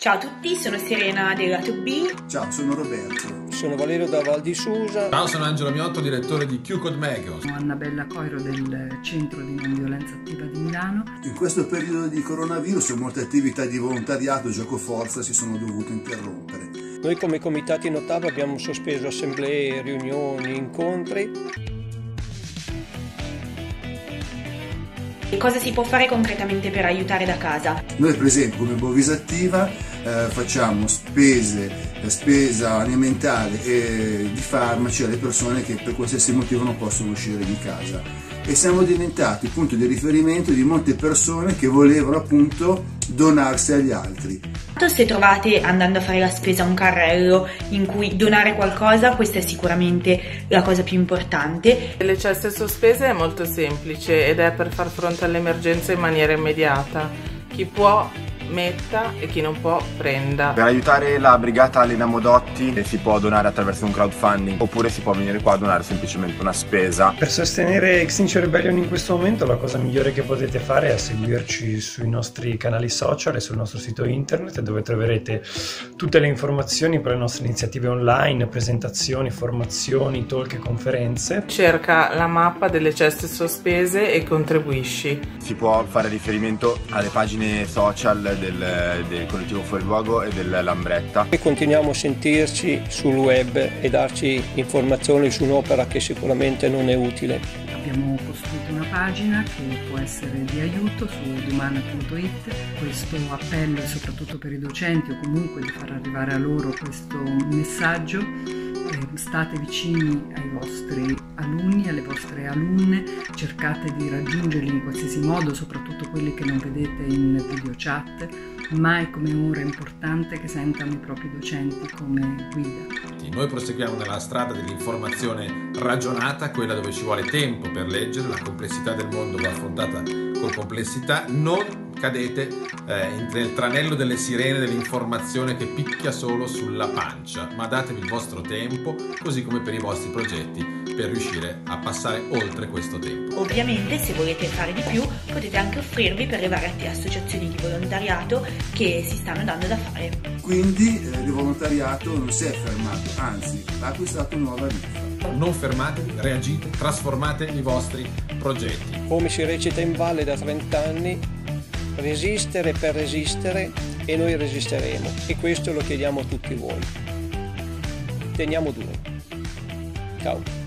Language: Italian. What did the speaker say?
Ciao a tutti, sono Serena del lato B. Ciao, sono Roberto. Sono Valerio da Val di Susa. Ciao, sono Angelo Miotto, direttore di Q-Code Magos. Sono Annabella Coiro del Centro di Non Violenza Attiva di Milano. In questo periodo di coronavirus molte attività di volontariato e giocoforza si sono dovute interrompere. Noi come comitati Notava abbiamo sospeso assemblee, riunioni, incontri. E cosa si può fare concretamente per aiutare da casa? Noi per esempio come Bovisa Attiva facciamo spesa alimentare e di farmaci alle persone che per qualsiasi motivo non possono uscire di casa, e siamo diventati punto di riferimento di molte persone che volevano appunto donarsi agli altri. Se trovate andando a fare la spesa un carrello in cui donare qualcosa, questa è sicuramente la cosa più importante. Le ceste sospese è molto semplice ed è per far fronte all'emergenza in maniera immediata. Chi può metta e chi non può prenda. Per aiutare la brigata Lena Modotti si può donare attraverso un crowdfunding, oppure si può venire qua a donare semplicemente una spesa. Per sostenere Extinction Rebellion in questo momento la cosa migliore che potete fare è seguirci sui nostri canali social e sul nostro sito internet, dove troverete tutte le informazioni per le nostre iniziative online, presentazioni, formazioni, talk e conferenze. Cerca la mappa delle ceste sospese e contribuisci. Si può fare riferimento alle pagine social del collettivo Fuori Luogo e del Lambretta. E continuiamo a sentirci sul web e darci informazioni su un'opera che sicuramente non è utile. Abbiamo costruito una pagina che può essere di aiuto su domana.it. Questo appello è soprattutto per i docenti, o comunque di far arrivare a loro questo messaggio. State vicini ai vostri alunni, alle vostre alunne, cercate di raggiungerli in qualsiasi modo, soprattutto quelli che non vedete in video chat. Mai come ora è importante che sentano i propri docenti come guida. Noi proseguiamo nella strada dell'informazione ragionata, quella dove ci vuole tempo per leggere, la complessità del mondo va affrontata con complessità. Non cadete nel tranello delle sirene dell'informazione che picchia solo sulla pancia, ma datevi il vostro tempo, così come per i vostri progetti, per riuscire a passare oltre questo tempo. Ovviamente, se volete fare di più, potete anche offrirvi per le varie associazioni di volontariato che si stanno dando da fare. Quindi il volontariato non si è fermato, anzi ha acquistato nuova vita. Non fermatevi, reagite, trasformate i vostri progetti. Come si recita in valle da 30 anni, resistere per resistere, e noi resisteremo, e questo lo chiediamo a tutti voi. Teniamo duro. Ciao.